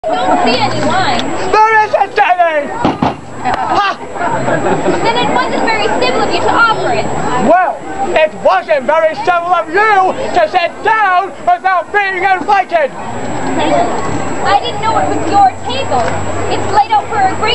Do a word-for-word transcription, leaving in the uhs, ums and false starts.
don't see any wine. There isn't any! Ha! Then it wasn't very civil of you to offer it. Well, it wasn't very civil of you to sit down without being invited! I didn't know it was your table. It's laid out for a great